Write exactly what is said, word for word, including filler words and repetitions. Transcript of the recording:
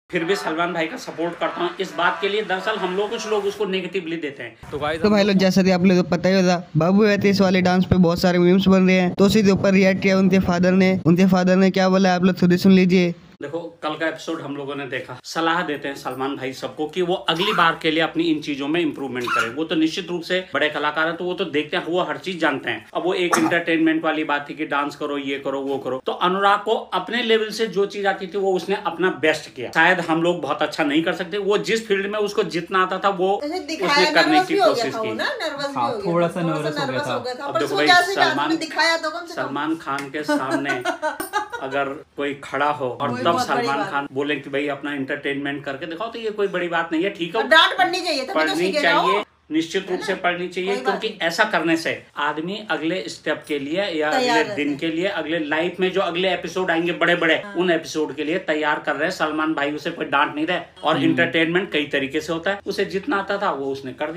फिर भी सलमान भाई का सपोर्ट करता हूँ इस बात के लिए। दरअसल हम लोग कुछ लोग उसको नेगेटिवली देते हैं। तो भाई तो भाई लोग जैसा कि आप लोग को पता ही होगा, बाबू रहते इस वाले डांस पे बहुत सारे मीम्स बन रहे हैं, तो उसी के ऊपर रिएक्ट किया उनके फादर ने। उनके फादर ने क्या बोला आप लोग खुद ही सुन लीजिए। देखो कल का एपिसोड हम लोगों ने देखा, सलाह देते हैं सलमान भाई सबको कि वो अगली बार के लिए अपनी इन चीजों में इंप्रूवमेंट करें। वो तो निश्चित रूप से बड़े कलाकार हैं, तो वो तो देखते हैं, वो हर चीज जानते हैं। अब वो एक इंटरटेनमेंट वाली बात थी कि डांस करो, ये करो, वो करो, तो अनुराग को अपने लेवल से जो चीज आती थी वो उसने अपना बेस्ट किया। शायद हम लोग बहुत अच्छा नहीं कर सकते, वो जिस फील्ड में उसको जितना आता था वो उसने करने की कोशिश की। थोड़ा सा नर्वस हो गया था। अब देखो भाई सलमान सलमान खान के सामने अगर कोई खड़ा हो और तब सलमान खान बोले कि भाई अपना इंटरटेनमेंट करके दिखाओ, तो ये कोई बड़ी बात नहीं है। ठीक है, डांट पड़नी चाहिए, पढ़नी चाहिए, निश्चित रूप से पढ़नी चाहिए, क्योंकि ऐसा करने से आदमी अगले स्टेप के लिए या अगले दिन के लिए, अगले लाइफ में जो अगले एपिसोड आएंगे बड़े बड़े, उन एपिसोड के लिए तैयार कर रहे हैं। सलमान भाई उसे कोई डांट नहीं रहे। और इंटरटेनमेंट कई तरीके से होता है, उसे जितना आता था वो उसने कर दिया।